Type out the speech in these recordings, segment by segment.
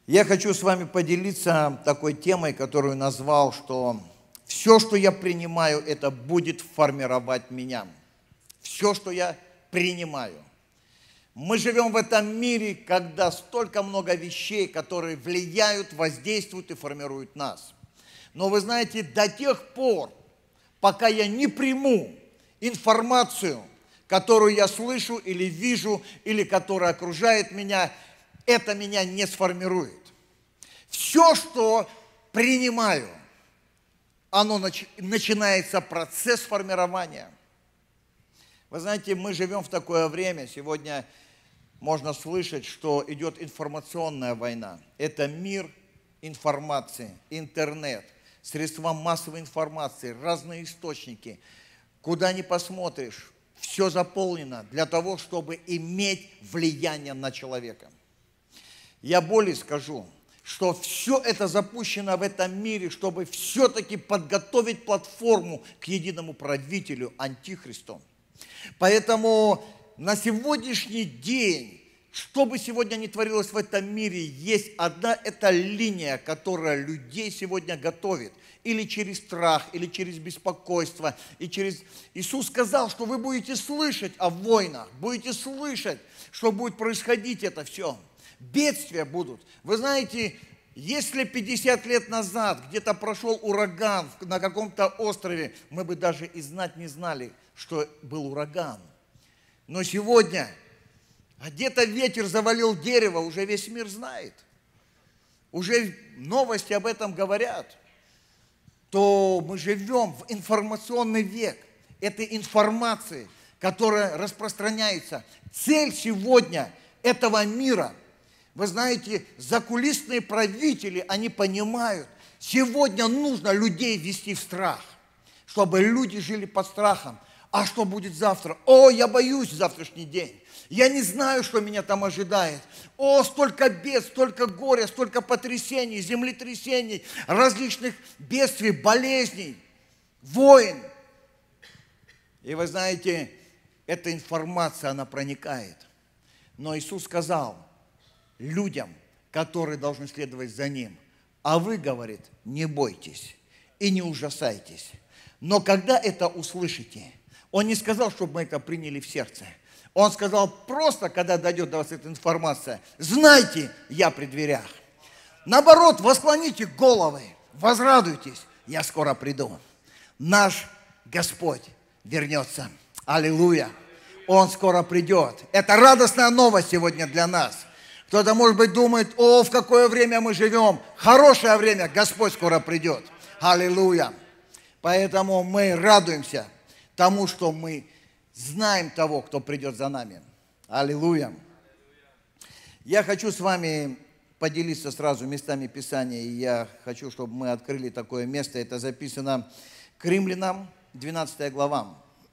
Я хочу с вами поделиться такой темой, которую назвал, что все, что я принимаю, это будет формировать меня. Все, что я принимаю. Мы живем в этом мире, когда столько много вещей, которые влияют, воздействуют и формируют нас. Но вы знаете, до тех пор, пока я не приму информацию, которую я слышу или вижу, или которая окружает меня, это меня не сформирует. Все, что принимаю, начинается процесс формирования. Вы знаете, мы живем в такое время, сегодня можно слышать, что идет информационная война. Это мир информации, интернет, средства массовой информации, разные источники. Куда ни посмотришь, все заполнено для того, чтобы иметь влияние на человека. Я более скажу, что все это запущено в этом мире, чтобы все-таки подготовить платформу к единому правителю, антихристу. Поэтому на сегодняшний день, что бы сегодня ни творилось в этом мире, есть одна эта линия, которая людей сегодня готовит. Или через страх, или через беспокойство. Иисус сказал, что вы будете слышать о войнах, будете слышать, что будет происходить это все. Бедствия будут. Вы знаете, если 50 лет назад где-то прошел ураган на каком-то острове, мы бы даже и знать не знали, что был ураган. Но сегодня где-то ветер завалил дерево, уже весь мир знает. Уже новости об этом говорят. То мы живем в информационный век. Этой информации, которая распространяется. Цель сегодня этого мира, вы знаете, закулисные правители, они понимают, сегодня нужно людей ввести в страх, чтобы люди жили под страхом. А что будет завтра? О, я боюсь завтрашний день. Я не знаю, что меня там ожидает. О, столько бед, столько горя, столько потрясений, землетрясений, различных бедствий, болезней, войн. И вы знаете, эта информация, она проникает. Но Иисус сказал людям, которые должны следовать за Ним, а вы, говорит, не бойтесь и не ужасайтесь. Но когда это услышите, Он не сказал, чтобы мы это приняли в сердце. Он сказал просто, когда дойдет до вас эта информация, знайте, я при дверях. Наоборот, восклоните головы, возрадуйтесь, я скоро приду. Наш Господь вернется. Аллилуйя. Он скоро придет. Это радостная новость сегодня для нас. Кто-то, может быть, думает, о, в какое время мы живем. Хорошее время, Господь скоро придет. Аллилуйя. Поэтому мы радуемся тому, что мы знаем того, кто придет за нами. Аллилуйя. Я хочу с вами поделиться сразу местами Писания. И я хочу, чтобы мы открыли такое место. Это записано к Римлянам, 12 глава.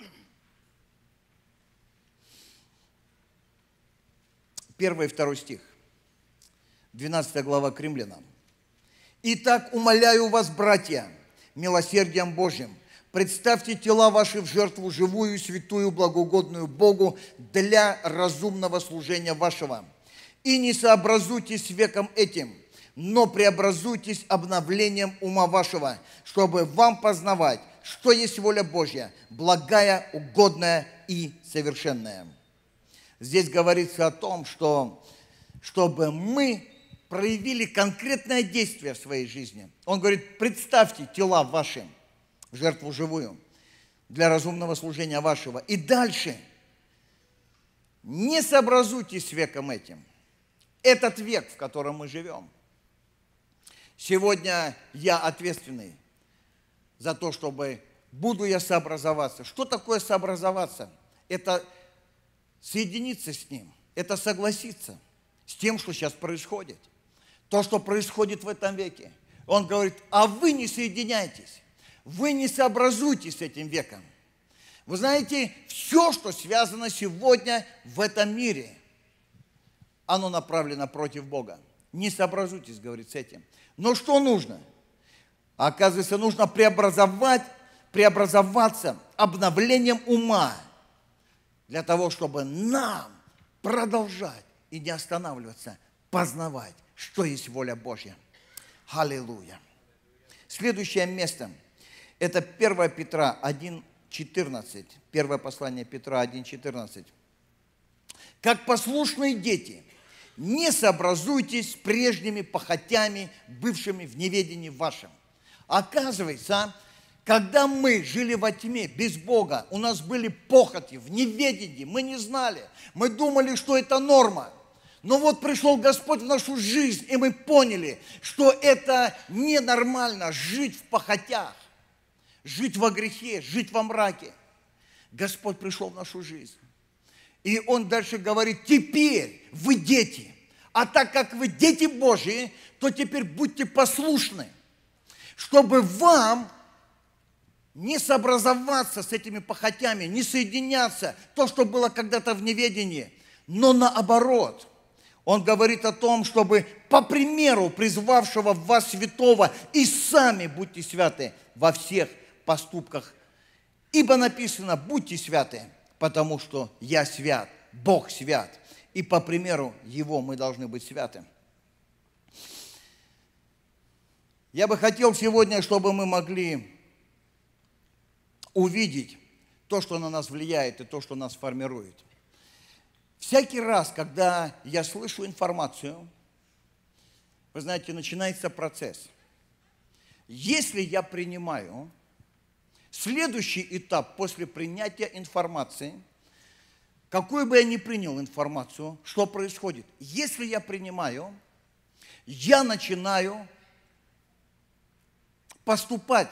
Первый и второй стих. 12 глава к Римлянам. «Итак, умоляю вас, братья, милосердием Божьим, представьте тела ваши в жертву живую, святую, благоугодную Богу для разумного служения вашего. И не сообразуйтесь с веком этим, но преобразуйтесь обновлением ума вашего, чтобы вам познавать, что есть воля Божья, благая, угодная и совершенная». Здесь говорится о том, что чтобы мы проявили конкретное действие в своей жизни. Он говорит, представьте тела ваши в жертву живую для разумного служения вашего. И дальше не сообразуйтесь с веком этим. Этот век, в котором мы живем. Сегодня я ответственный за то, чтобы буду я сообразоваться. Что такое сообразоваться? Это соединиться с Ним, это согласиться с тем, что сейчас происходит. То, что происходит в этом веке. Он говорит, а вы не соединяйтесь, вы не сообразуйтесь с этим веком. Вы знаете, все, что связано сегодня в этом мире, оно направлено против Бога. Не сообразуйтесь, говорит, с этим. Но что нужно? Оказывается, нужно преобразоваться обновлением ума, для того, чтобы нам продолжать и не останавливаться, познавать, что есть воля Божья. Аллилуйя. Следующее место – это 1 Петра 1:14. Первое послание Петра 1:14. «Как послушные дети, не сообразуйтесь с прежними похотями, бывшими в неведении вашем». Оказывается, когда мы жили во тьме, без Бога, у нас были похоти, в неведении, мы не знали, мы думали, что это норма. Но вот пришел Господь в нашу жизнь, и мы поняли, что это ненормально жить в похотях, жить во грехе, жить во мраке. Господь пришел в нашу жизнь. И Он дальше говорит: теперь вы дети. А так как вы дети Божьи, то теперь будьте послушны, чтобы вам не сообразоваться с этими похотями, не соединяться, то, что было когда-то в неведении, но наоборот. Он говорит о том, чтобы по примеру призвавшего в вас святого и сами будьте святы во всех поступках. Ибо написано: будьте святы, потому что я свят, Бог свят. И по примеру Его мы должны быть святы. Я бы хотел сегодня, чтобы мы могли увидеть то, что на нас влияет, и то, что нас формирует. Всякий раз, когда я слышу информацию, вы знаете, начинается процесс. Если я принимаю, следующий этап после принятия информации, какую бы я ни принял информацию, что происходит? Если я принимаю, я начинаю поступать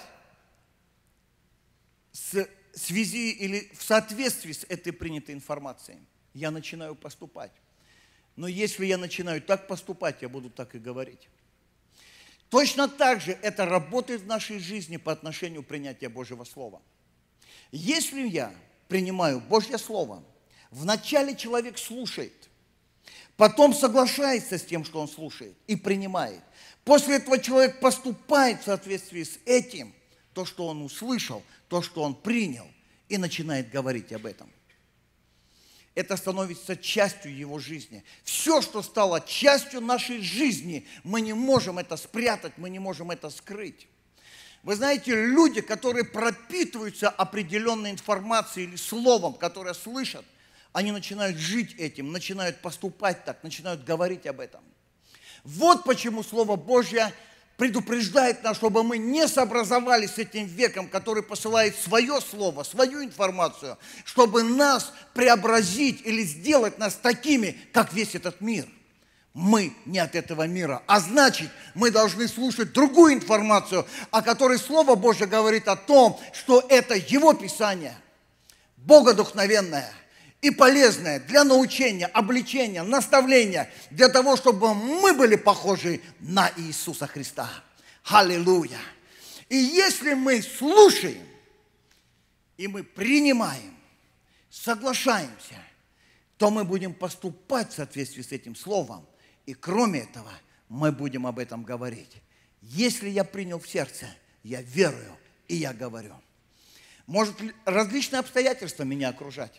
в связи или в соответствии с этой принятой информацией. Я начинаю поступать. Но если я начинаю так поступать, я буду так и говорить. Точно так же это работает в нашей жизни по отношению к принятию Божьего Слова. Если я принимаю Божье Слово, вначале человек слушает, потом соглашается с тем, что он слушает, и принимает. После этого человек поступает в соответствии с этим, то, что он услышал, то, что он принял, и начинает говорить об этом. Это становится частью его жизни. Все, что стало частью нашей жизни, мы не можем это спрятать, мы не можем это скрыть. Вы знаете, люди, которые пропитываются определенной информацией или словом, которое слышат, они начинают жить этим, начинают поступать так, начинают говорить об этом. Вот почему Слово Божье предупреждает нас, чтобы мы не сообразовались с этим веком, который посылает свое слово, свою информацию, чтобы нас преобразить или сделать нас такими, как весь этот мир. Мы не от этого мира, а значит, мы должны слушать другую информацию, о которой Слово Божье говорит о том, что это Его Писание, богодухновенное и полезное для научения, обличения, наставления, для того, чтобы мы были похожи на Иисуса Христа. Аллилуйя! И если мы слушаем, и мы принимаем, соглашаемся, то мы будем поступать в соответствии с этим словом. И кроме этого, мы будем об этом говорить. Если я принял в сердце, я верую, и я говорю. Может различные обстоятельства меня окружать.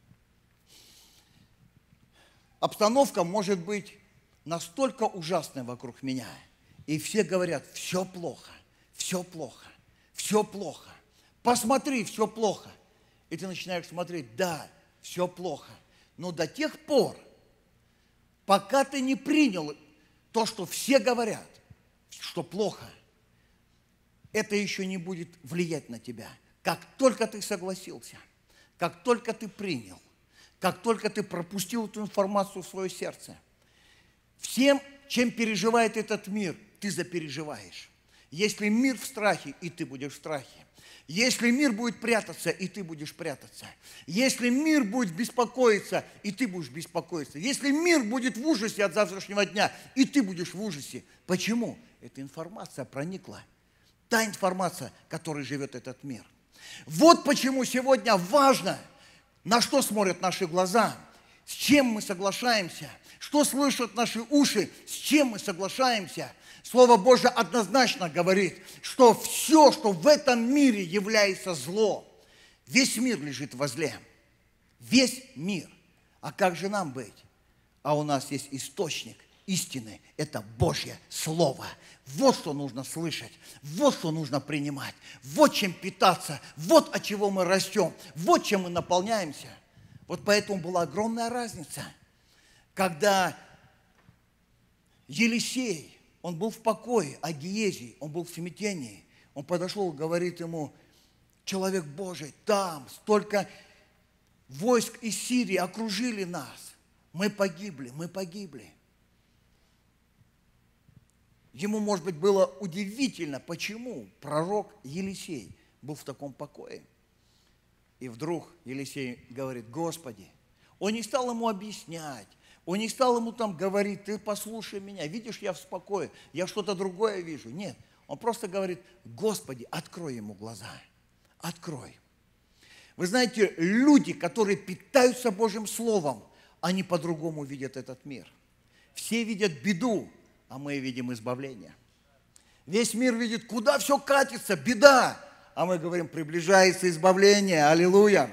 Обстановка может быть настолько ужасной вокруг меня. И все говорят: все плохо, все плохо, все плохо. Посмотри, все плохо. И ты начинаешь смотреть: да, все плохо. Но до тех пор, пока ты не принял то, что все говорят, что плохо, это еще не будет влиять на тебя. Как только ты согласился, как только ты принял, как только ты пропустил эту информацию в свое сердце, всем, чем переживает этот мир, ты запереживаешь. Если мир в страхе, и ты будешь в страхе. Если мир будет прятаться, и ты будешь прятаться. Если мир будет беспокоиться, и ты будешь беспокоиться. Если мир будет в ужасе от завтрашнего дня, и ты будешь в ужасе. Почему? Эта информация проникла. Та информация, которой живет этот мир. Вот почему сегодня важно, на что смотрят наши глаза, с чем мы соглашаемся, что слышат наши уши, с чем мы соглашаемся. Слово Божье однозначно говорит, что все, что в этом мире является зло, весь мир лежит во зле. Весь мир. А как же нам быть? А у нас есть источник, истины – это Божье Слово. Вот что нужно слышать, вот что нужно принимать, вот чем питаться, вот от чего мы растем, вот чем мы наполняемся. Вот поэтому была огромная разница, когда Елисей, он был в покое, а Гиези, он был в смятении. Он подошел и говорит ему: человек Божий, там столько войск из Сирии окружили нас. Мы погибли, мы погибли. Ему, может быть, было удивительно, почему пророк Елисей был в таком покое. И вдруг Елисей говорит: Господи, он не стал ему объяснять, он не стал ему там говорить: ты послушай меня, видишь, я в покое, я что-то другое вижу. Нет, он просто говорит: Господи, открой ему глаза, открой. Вы знаете, люди, которые питаются Божьим Словом, они по-другому видят этот мир. Все видят беду, а мы видим избавление. Весь мир видит, куда все катится, беда, а мы говорим: приближается избавление, аллилуйя.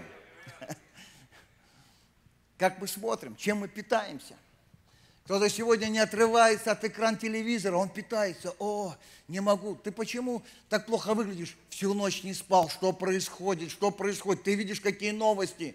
Как мы смотрим, чем мы питаемся? Кто-то сегодня не отрывается от экрана телевизора, он питается: о, не могу. Ты почему так плохо выглядишь? Всю ночь не спал. Что происходит? Что происходит? Ты видишь, какие новости?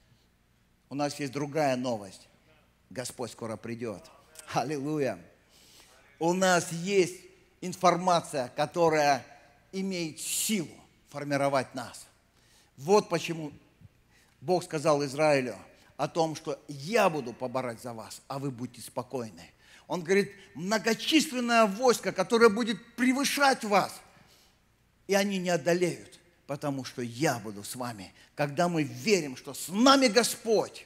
У нас есть другая новость. Господь скоро придет. Аллилуйя. У нас есть информация, которая имеет силу формировать нас. Вот почему Бог сказал Израилю о том, что я буду поборать за вас, а вы будьте спокойны. Он говорит: многочисленное войско, которое будет превышать вас, и они не одолеют, потому что я буду с вами. Когда мы верим, что с нами Господь,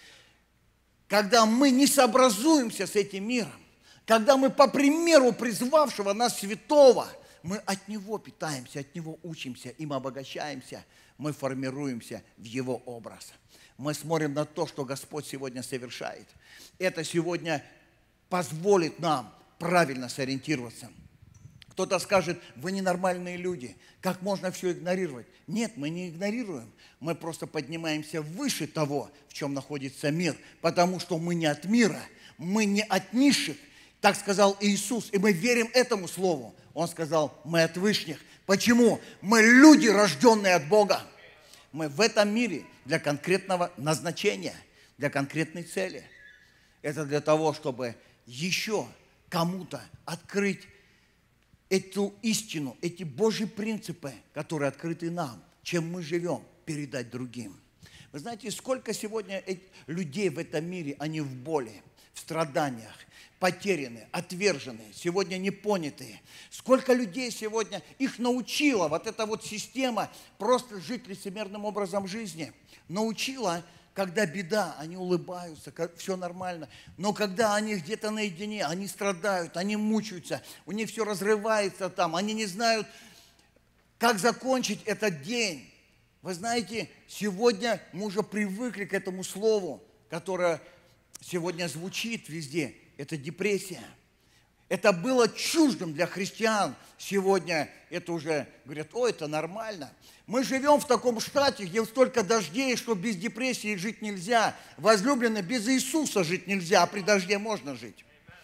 когда мы не сообразуемся с этим миром, когда мы по примеру призвавшего нас святого, мы от Него питаемся, от Него учимся, им обогащаемся, мы формируемся в Его образ. Мы смотрим на то, что Господь сегодня совершает. Это сегодня позволит нам правильно сориентироваться. Кто-то скажет: вы ненормальные люди, как можно все игнорировать? Нет, мы не игнорируем, мы просто поднимаемся выше того, в чем находится мир, потому что мы не от мира, мы не от низших. Так сказал Иисус, и мы верим этому слову. Он сказал: мы от вышних. Почему? Мы люди, рожденные от Бога. Мы в этом мире для конкретного назначения, для конкретной цели. Это для того, чтобы еще кому-то открыть эту истину, эти Божьи принципы, которые открыты нам, чем мы живем, передать другим. Вы знаете, сколько сегодня людей в этом мире, они в боли, в страданиях, потерянные, отверженные, сегодня непонятые. Сколько людей сегодня, их научила вот эта вот система просто жить лицемерным образом жизни. Научила, когда беда, они улыбаются, все нормально. Но когда они где-то наедине, они страдают, они мучаются, у них все разрывается там, они не знают, как закончить этот день. Вы знаете, сегодня мы уже привыкли к этому слову, которое сегодня звучит везде. Это депрессия. Это было чуждым для христиан. Сегодня это уже говорят: о, это нормально. Мы живем в таком штате, где столько дождей, что без депрессии жить нельзя. Возлюбленные, без Иисуса жить нельзя, а при дожде можно жить.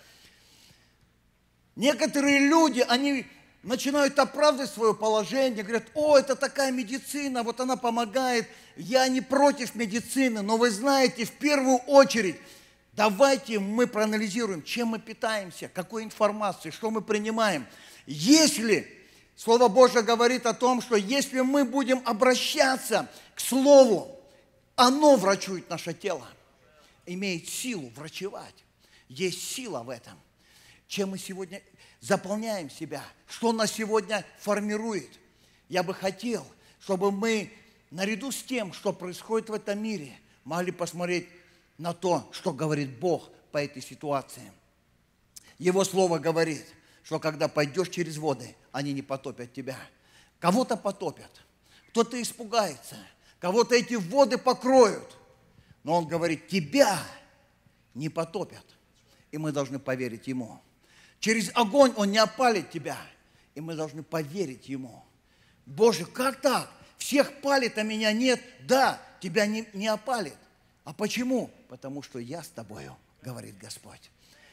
Некоторые люди, они начинают оправдывать свое положение, говорят: о, это такая медицина, вот она помогает. Я не против медицины, но вы знаете, в первую очередь, давайте мы проанализируем, чем мы питаемся, какой информацией, что мы принимаем. Если Слово Божье говорит о том, что если мы будем обращаться к Слову, оно врачует наше тело, имеет силу врачевать. Есть сила в этом. Чем мы сегодня заполняем себя, что нас сегодня формирует. Я бы хотел, чтобы мы наряду с тем, что происходит в этом мире, могли посмотреть на то, что говорит Бог по этой ситуации. Его Слово говорит, что когда пойдешь через воды, они не потопят тебя. Кого-то потопят, кто-то испугается, кого-то эти воды покроют. Но Он говорит: тебя не потопят. И мы должны поверить Ему. Через огонь Он не опалит тебя. И мы должны поверить Ему. Боже, как так? Всех палит, а меня нет. Да, тебя не опалит. А почему? Потому что я с тобою, говорит Господь.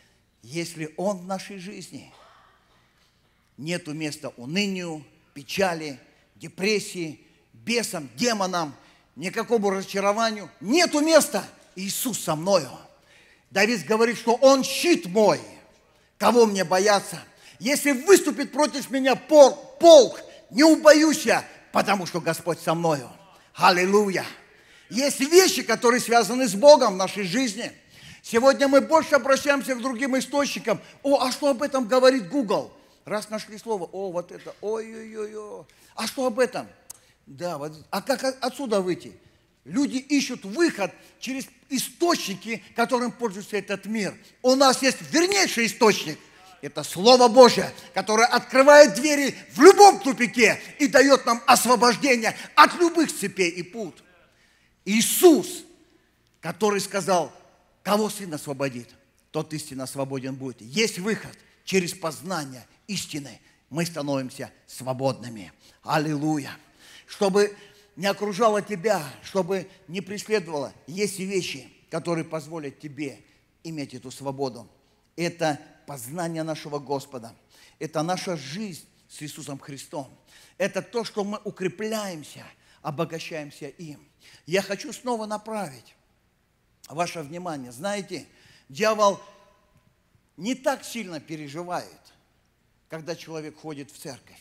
Если Он в нашей жизни, нету места унынию, печали, депрессии, бесам, демонам, никакому разочарованию. Нету места. Иисус со мною. Давид говорит, что Он щит мой. Кого мне бояться? Если выступит против меня полк, не убоюсь я, потому что Господь со мною. Аллилуйя. Есть вещи, которые связаны с Богом в нашей жизни. Сегодня мы больше обращаемся к другим источникам. А что об этом говорит Google? Раз нашли слово, вот это, ой-ой-ой. А что об этом? Да, вот, а как отсюда выйти? Люди ищут выход через источники, которым пользуется этот мир. У нас есть вернейший источник. Это Слово Божье, которое открывает двери в любом тупике и дает нам освобождение от любых цепей и пут. Иисус, который сказал, кого Сын освободит, тот истинно свободен будет. Есть выход через познание истины. Мы становимся свободными. Аллилуйя. Чтобы не окружало тебя, чтобы не преследовало, есть вещи, которые позволят тебе иметь эту свободу. Это познание нашего Господа. Это наша жизнь с Иисусом Христом. Это то, что мы укрепляемся, обогащаемся им. Я хочу снова направить ваше внимание. Знаете, дьявол не так сильно переживает, когда человек ходит в церковь.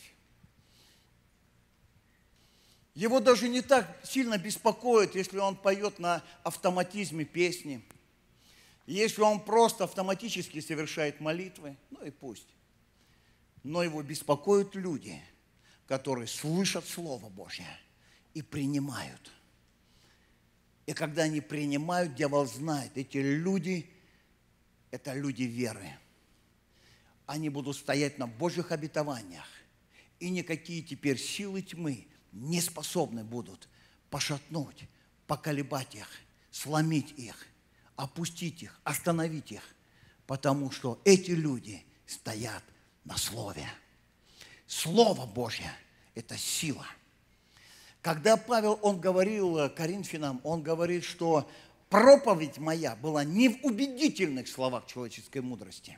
Его даже не так сильно беспокоит, если он поет на автоматизме песни, если он просто автоматически совершает молитвы, ну и пусть. Но его беспокоят люди, которые слышат Слово Божье и принимают. И когда они принимают, дьявол знает, эти люди – это люди веры. Они будут стоять на Божьих обетованиях, и никакие теперь силы тьмы не способны будут пошатнуть, поколебать их, сломить их, опустить их, остановить их, потому что эти люди стоят на Слове. Слово Божье – это сила. Когда Павел, он говорил Коринфянам, он говорит, что проповедь моя была не в убедительных словах человеческой мудрости.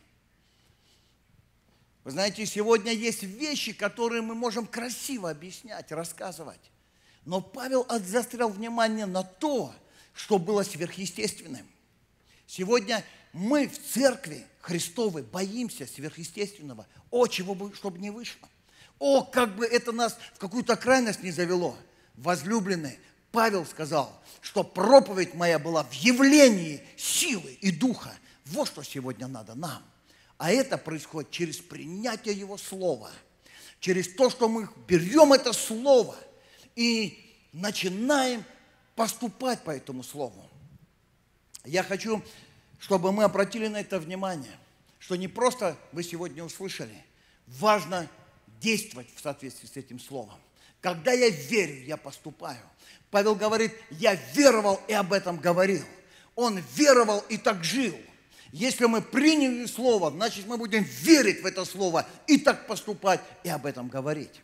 Вы знаете, сегодня есть вещи, которые мы можем красиво объяснять, рассказывать. Но Павел заострял внимание на то, что было сверхъестественным. Сегодня мы в церкви Христовой боимся сверхъестественного. Чего бы, чтобы не вышло. Как бы это нас в какую-то крайность не завело. Возлюбленные, Павел сказал, что проповедь моя была в явлении силы и духа. Вот что сегодня надо нам. А это происходит через принятие Его Слова. Через то, что мы берем это Слово и начинаем поступать по этому Слову. Я хочу, чтобы мы обратили на это внимание, что не просто вы сегодня услышали, важно действовать в соответствии с этим Словом. Когда я верю, я поступаю. Павел говорит, я веровал и об этом говорил. Он веровал и так жил. Если мы приняли Слово, значит, мы будем верить в это Слово и так поступать и об этом говорить.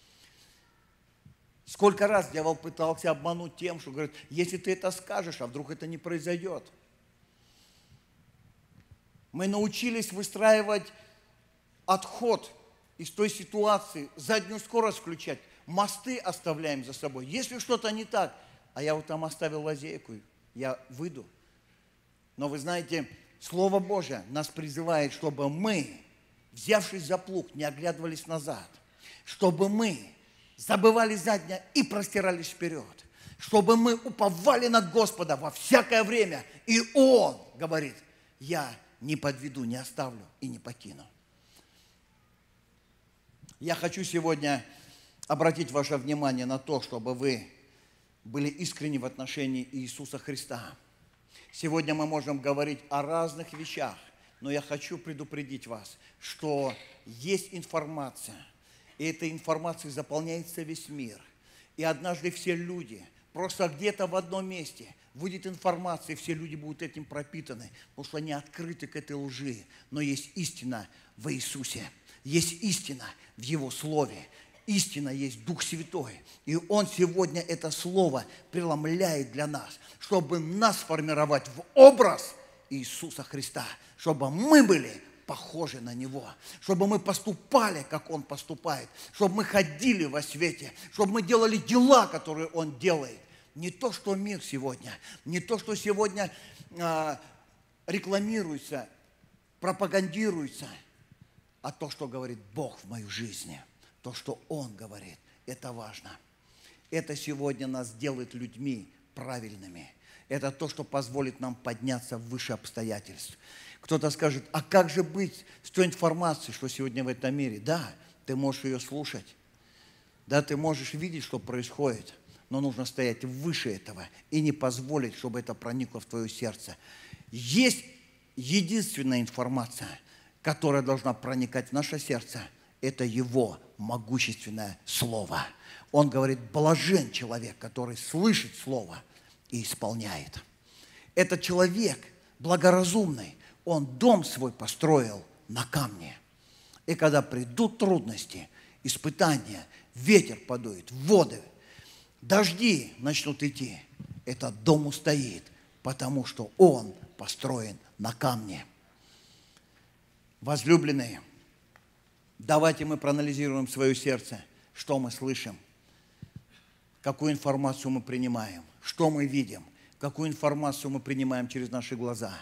Сколько раз дьявол пытался обмануть тем, что говорит, если ты это скажешь, а вдруг это не произойдет. Мы научились выстраивать отход из той ситуации, заднюю скорость включать, мосты оставляем за собой. Если что-то не так, а я вот там оставил лазейку, я выйду. Но вы знаете, Слово Божие нас призывает, чтобы мы, взявшись за плуг, не оглядывались назад, чтобы мы забывали заднее и простирались вперед, чтобы мы уповали на Господа во всякое время. И Он говорит, я не подведу, не оставлю и не покину. Я хочу сегодня обратить ваше внимание на то, чтобы вы были искренни в отношении Иисуса Христа. Сегодня мы можем говорить о разных вещах, но я хочу предупредить вас, что есть информация, и этой информацией заполняется весь мир. И однажды все люди, просто где-то в одном месте выйдет информация, и все люди будут этим пропитаны, потому что они открыты к этой лжи. Но есть истина в Иисусе, есть истина в Его Слове. Истина есть Дух Святой. И Он сегодня это Слово преломляет для нас, чтобы нас формировать в образ Иисуса Христа, чтобы мы были похожи на Него, чтобы мы поступали, как Он поступает, чтобы мы ходили во свете, чтобы мы делали дела, которые Он делает. Не то, что мир сегодня, не то, что сегодня рекламируется, пропагандируется, а то, что говорит Бог в мою жизнь, то, что Он говорит, это важно. Это сегодня нас делает людьми правильными. Это то, что позволит нам подняться выше обстоятельств. Кто-то скажет, а как же быть с той информацией, что сегодня в этом мире? Да, ты можешь ее слушать. Да, ты можешь видеть, что происходит. Но нужно стоять выше этого и не позволить, чтобы это проникло в твое сердце. Есть единственная информация, которая должна проникать в наше сердце. Это Его могущественное Слово. Он говорит, блажен человек, который слышит Слово и исполняет. Этот человек благоразумный, он дом свой построил на камне. И когда придут трудности, испытания, ветер подует, воды, дожди начнут идти, этот дом устоит, потому что он построен на камне. Возлюбленные, давайте мы проанализируем свое сердце, что мы слышим, какую информацию мы принимаем, что мы видим, какую информацию мы принимаем через наши глаза.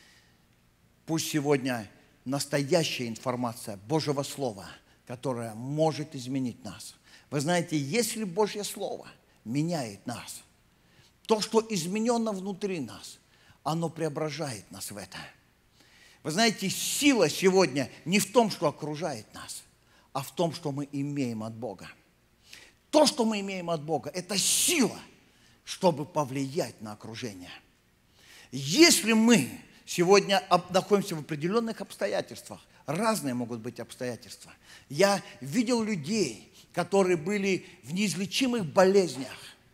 Пусть сегодня настоящая информация Божьего Слова, которая может изменить нас. Вы знаете, если Божье Слово меняет нас, то, что изменено внутри нас, оно преображает нас в это. Вы знаете, сила сегодня не в том, что окружает нас, а в том, что мы имеем от Бога. То, что мы имеем от Бога, это сила, чтобы повлиять на окружение. Если мы сегодня находимся в определенных обстоятельствах, разные могут быть обстоятельства. Я видел людей, которые были в неизлечимых болезнях,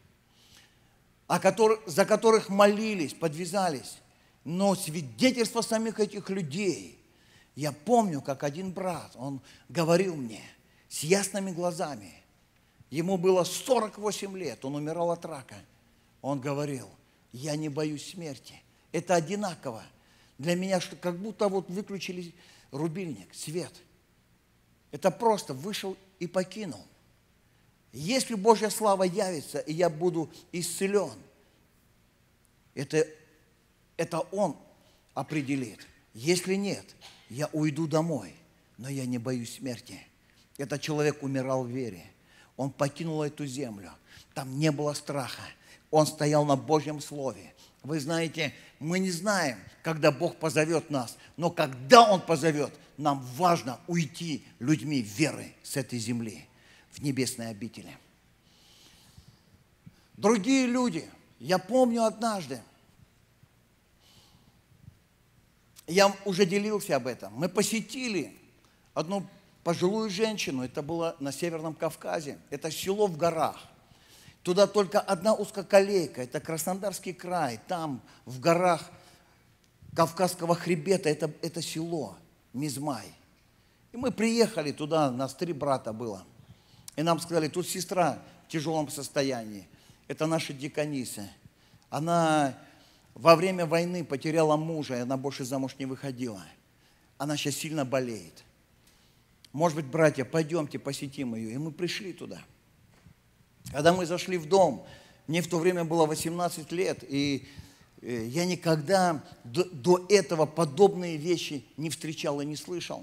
за которых молились, подвязались. Но свидетельство самих этих людей, я помню, как один брат, он говорил мне с ясными глазами, ему было 48 лет, он умирал от рака. Он говорил, я не боюсь смерти. Это одинаково. Для меня что, как будто вот выключили рубильник, свет. Это просто вышел и покинул. Если Божья слава явится, и я буду исцелен, это Он определит. Если нет, я уйду домой, но я не боюсь смерти. Этот человек умирал в вере. Он покинул эту землю. Там не было страха. Он стоял на Божьем Слове. Вы знаете, мы не знаем, когда Бог позовет нас, но когда Он позовет, нам важно уйти людьми веры с этой земли в небесные обители. Другие люди, я помню однажды, я уже делился об этом, мы посетили одну пожилую женщину, это было на Северном Кавказе, это село в горах. Туда только одна узкоколейка, это Краснодарский край, там в горах Кавказского хребета, это село Мизмай. И мы приехали туда, нас 3 брата было. И нам сказали, тут сестра в тяжелом состоянии, это наша диканиса. Она во время войны потеряла мужа, и она больше замуж не выходила. Она сейчас сильно болеет. Может быть, братья, пойдемте посетим ее. И мы пришли туда. Когда мы зашли в дом, мне в то время было 18 лет, и я никогда до этого подобные вещи не встречал и не слышал.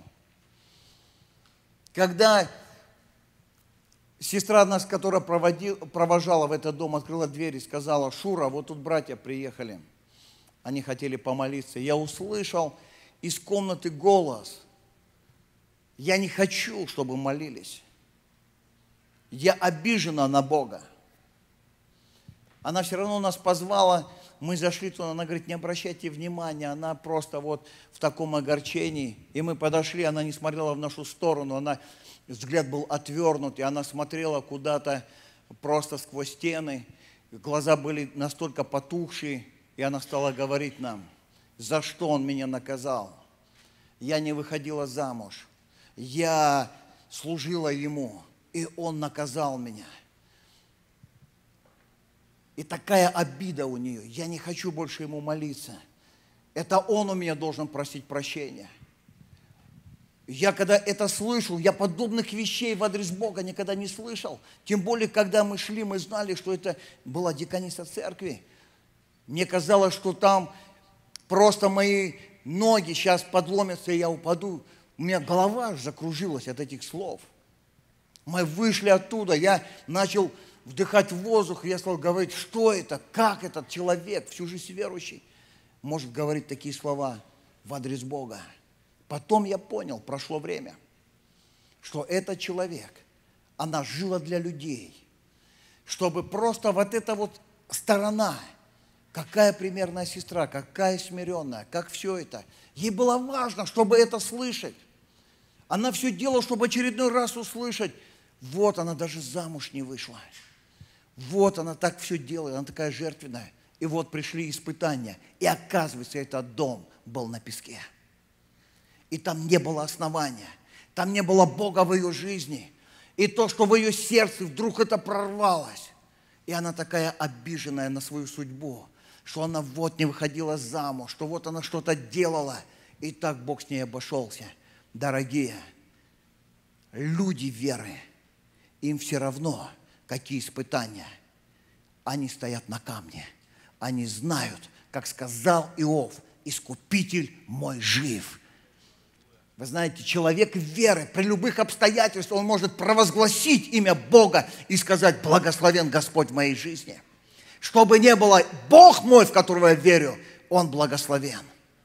Когда сестра нас, которая провожала в этот дом, открыла дверь и сказала, Шура, вот тут братья приехали, они хотели помолиться. Я услышал из комнаты голос, я не хочу, чтобы молились. Я обижена на Бога. Она все равно нас позвала, мы зашли туда, она говорит, не обращайте внимания, она просто вот в таком огорчении. И мы подошли, она не смотрела в нашу сторону, взгляд был отвернут, и она смотрела куда-то просто сквозь стены. Глаза были настолько потухшие, и она стала говорить нам, за что он меня наказал. Я не выходила замуж, я служила ему. И он наказал меня. И такая обида у нее. Я не хочу больше ему молиться. Это он у меня должен просить прощения. Я когда это слышал, я подобных вещей в адрес Бога никогда не слышал. Тем более, когда мы шли, мы знали, что это была диканиса церкви. Мне казалось, что там просто мои ноги сейчас подломятся, и я упаду. У меня голова аж закружилась от этих слов. Мы вышли оттуда, я начал вдыхать воздух, я стал говорить, что это, как этот человек, всю жизнь верующий, может говорить такие слова в адрес Бога. Потом я понял, прошло время, что этот человек, она жила для людей, чтобы просто вот эта вот сторона, какая примерная сестра, какая смиренная, как все это, ей было важно, чтобы это слышать. Она все делала, чтобы очередной раз услышать, вот она даже замуж не вышла. Вот она так все делает, она такая жертвенная. И вот пришли испытания. И оказывается, этот дом был на песке. И там не было основания. Там не было Бога в ее жизни. И то, что в ее сердце вдруг это прорвалось. И она такая обиженная на свою судьбу, что она вот не выходила замуж, что вот она что-то делала. И так Бог с ней обошелся. Дорогие, люди веры, им все равно, какие испытания. Они стоят на камне. Они знают, как сказал Иов, искупитель мой жив. Вы знаете, человек веры при любых обстоятельствах, он может провозгласить имя Бога и сказать, благословен Господь в моей жизни. Что бы ни было, Бог мой, в которого я верю, Он благословен.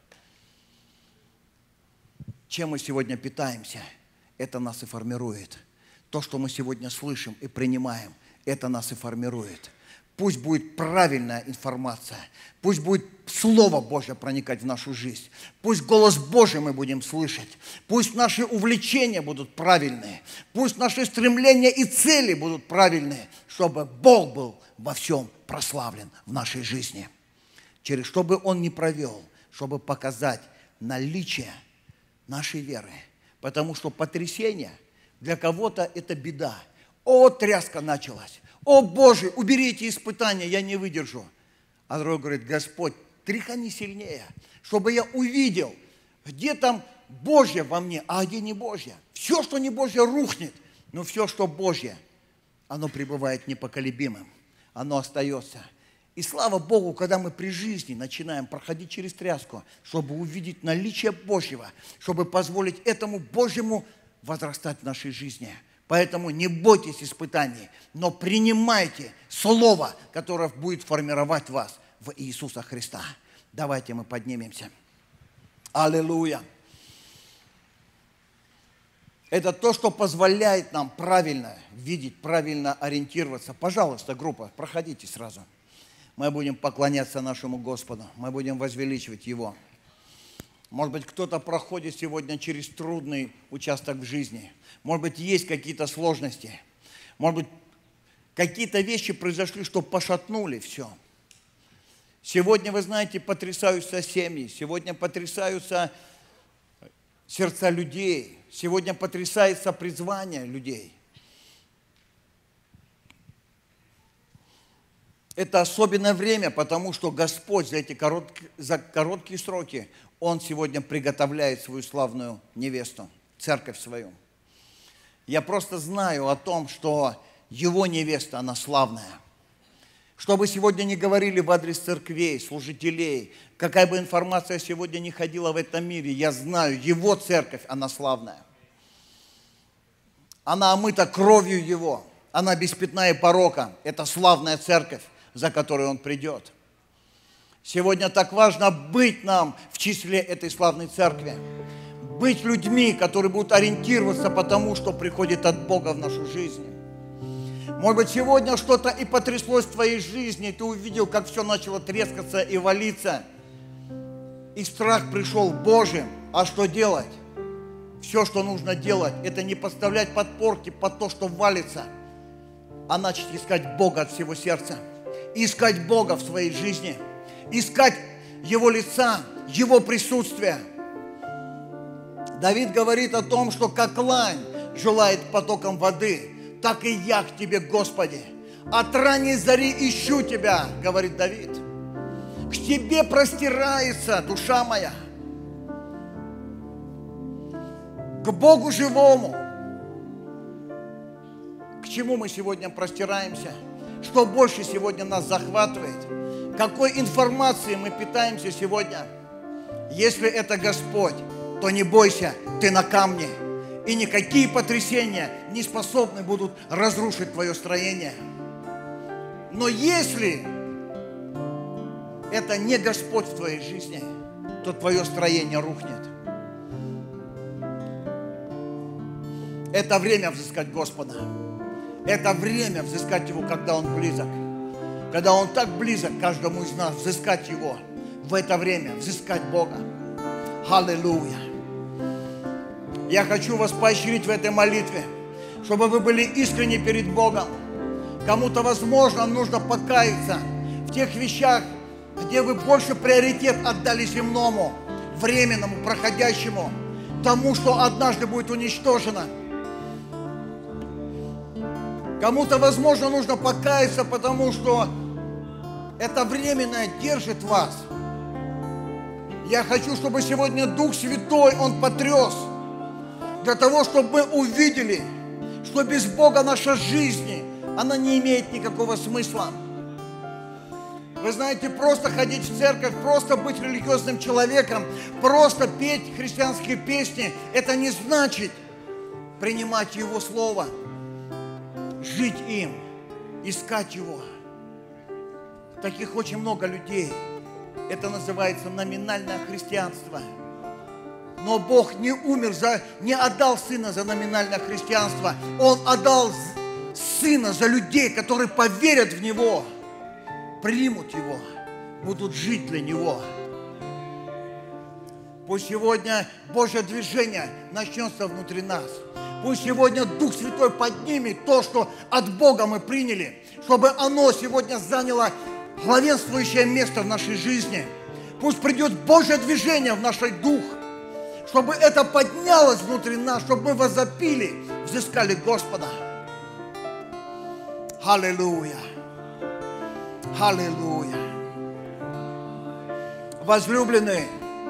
Чем мы сегодня питаемся, это нас и формирует. То, что мы сегодня слышим и принимаем, это нас и формирует. Пусть будет правильная информация, пусть будет Слово Божье проникать в нашу жизнь, пусть голос Божий мы будем слышать, пусть наши увлечения будут правильные, пусть наши стремления и цели будут правильные, чтобы Бог был во всем прославлен в нашей жизни. Через что бы Он ни провел, чтобы показать наличие нашей веры. Потому что потрясение для кого-то это беда. О, тряска началась. О, Боже, убери эти испытания, я не выдержу. А другой говорит, Господь, тряхани сильнее, чтобы я увидел, где там Божье во мне, а где не Божье. Все, что не Божье, рухнет, но все, что Божье, оно пребывает непоколебимым, оно остается. И слава Богу, когда мы при жизни начинаем проходить через тряску, чтобы увидеть наличие Божьего, чтобы позволить этому Божьему возрастать в нашей жизни. Поэтому не бойтесь испытаний, но принимайте Слово, которое будет формировать вас в Иисуса Христа. Давайте мы поднимемся. Аллилуйя. Это то, что позволяет нам правильно видеть, правильно ориентироваться. Пожалуйста, группа, проходите сразу. Мы будем поклоняться нашему Господу, мы будем возвеличивать Его. Может быть, кто-то проходит сегодня через трудный участок в жизни. Может быть, есть какие-то сложности. Может быть, какие-то вещи произошли, что пошатнули все. Сегодня, вы знаете, потрясаются семьи, сегодня потрясаются сердца людей, сегодня потрясается призвание людей. Это особенное время, потому что Господь за короткие сроки, Он сегодня приготовляет свою славную невесту, церковь свою. Я просто знаю о том, что Его невеста, она славная. Что бы сегодня ни говорили в адрес церквей, служителей, какая бы информация сегодня ни ходила в этом мире, я знаю, Его церковь, она славная. Она омыта кровью Его, она без пятна и порока. Это славная церковь, за которой Он придет. Сегодня так важно быть нам в числе этой славной церкви. Быть людьми, которые будут ориентироваться по тому, что приходит от Бога в нашу жизнь. Может быть, сегодня что-то и потряслось в твоей жизни, и ты увидел, как все начало трескаться и валиться. И страх пришел Божий. А что делать? Все, что нужно делать, это не подставлять подпорки под то, что валится, а начать искать Бога от всего сердца. Искать Бога в своей жизни. Искать Его лица, Его присутствия. Давид говорит о том, что как лань желает потоком воды, так и я к Тебе, Господи. От ранней зари ищу Тебя, говорит Давид. К Тебе простирается душа моя. к Богу живому. К чему мы сегодня простираемся? Что больше сегодня нас захватывает? Какой информацией мы питаемся сегодня? Если это Господь, то не бойся, ты на камне. И никакие потрясения не способны будут разрушить твое строение. Но если это не Господь в твоей жизни, то твое строение рухнет. Это время взыскать Господа. Это время взыскать Его, когда Он близок. Когда Он так близок каждому из нас, взыскать Его. В это время взыскать Бога. Аллилуйя. Я хочу вас поощрить в этой молитве, чтобы вы были искренни перед Богом. Кому-то, возможно, нужно покаяться в тех вещах, где вы больше приоритет отдали земному, временному, проходящему, тому, что однажды будет уничтожено. Кому-то, возможно, нужно покаяться, потому что это временное держит вас. Я хочу, чтобы сегодня Дух Святой, Он потряс, для того, чтобы мы увидели, что без Бога наша жизнь, она не имеет никакого смысла. Вы знаете, просто ходить в церковь, просто быть религиозным человеком, просто петь христианские песни, это не значит принимать Его Слово, жить им, искать Его. Таких очень много людей. Это называется номинальное христианство. Но Бог не умер, не отдал Сына за номинальное христианство. Он отдал Сына за людей, которые поверят в Него, примут Его, будут жить для Него. Пусть сегодня Божье движение начнется внутри нас. Пусть сегодня Дух Святой поднимет то, что от Бога мы приняли, чтобы оно сегодня заняло главенствующее место в нашей жизни. Пусть придет Божье движение в наш дух, чтобы это поднялось внутри нас, чтобы мы возопили, взыскали Господа. Аллилуйя! Аллилуйя! Возлюбленные,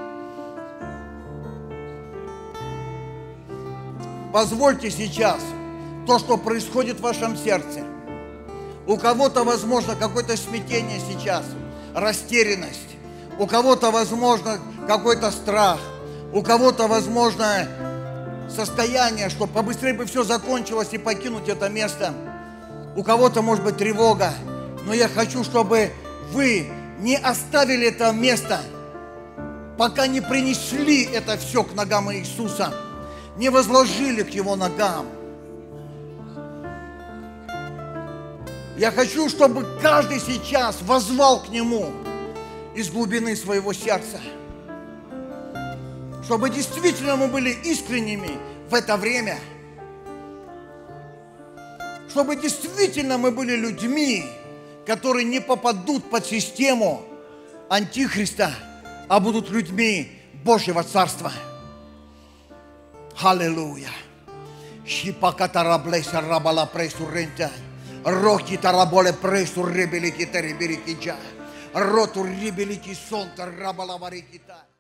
позвольте сейчас то, что происходит в вашем сердце. У кого-то, возможно, какое-то смятение сейчас, растерянность. У кого-то, возможно, какой-то страх. У кого-то, возможно, состояние, что побыстрее бы все закончилось и покинуть это место. У кого-то, может быть, тревога. Но я хочу, чтобы вы не оставили это место, пока не принесли это все к ногам Иисуса, не возложили к Его ногам. Я хочу, чтобы каждый сейчас воззвал к Нему из глубины своего сердца. Чтобы действительно мы были искренними в это время. Чтобы действительно мы были людьми, которые не попадут под систему Антихриста, а будут людьми Божьего Царства. Аллилуйя. Шипакатараблеса рабала пресуррента. Роки тараболе пресурребелики тереберикича. Роту рибелики сонта рабала варикита.